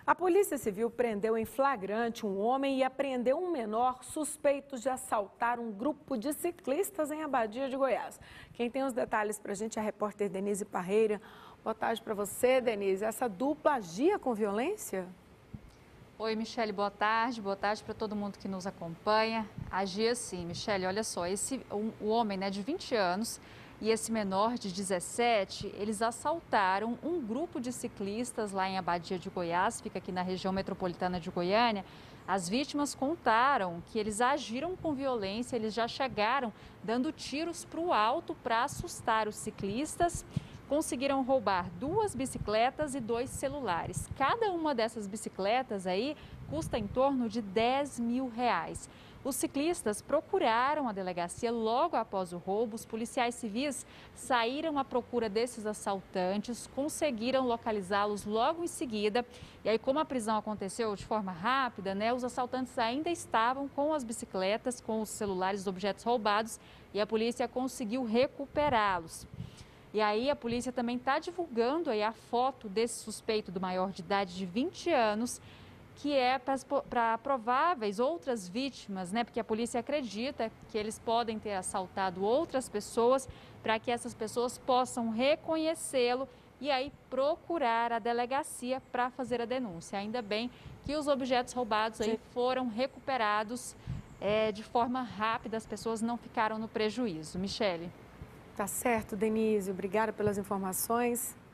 A Polícia Civil prendeu em flagrante um homem e apreendeu um menor suspeito de assaltar um grupo de ciclistas em Abadia de Goiás. Quem tem os detalhes para a gente é a repórter Denise Parreira. Boa tarde para você, Denise. Essa dupla agia com violência? Oi, Michele, boa tarde para todo mundo que nos acompanha. Agia sim, Michele, olha só, o homem, de 20 anos e esse menor de 17, eles assaltaram um grupo de ciclistas lá em Abadia de Goiás, fica aqui na região metropolitana de Goiânia. As vítimas contaram que eles agiram com violência, eles já chegaram dando tiros para o alto para assustar os ciclistas. Conseguiram roubar 2 bicicletas e 2 celulares. Cada uma dessas bicicletas aí custa em torno de R$10 mil. Os ciclistas procuraram a delegacia logo após o roubo. Os policiais civis saíram à procura desses assaltantes, conseguiram localizá-los logo em seguida. E aí, como a prisão aconteceu de forma rápida, os assaltantes ainda estavam com as bicicletas, com os celulares, os objetos roubados, e a polícia conseguiu recuperá-los. E aí a polícia também está divulgando aí a foto desse suspeito do maior de idade de 20 anos, que é para prováveis outras vítimas, porque a polícia acredita que eles podem ter assaltado outras pessoas, para que essas pessoas possam reconhecê-lo e aí procurar a delegacia para fazer a denúncia. Ainda bem que os objetos roubados aí foram recuperados de forma rápida, as pessoas não ficaram no prejuízo. Michele. Tá certo, Denise. Obrigada pelas informações.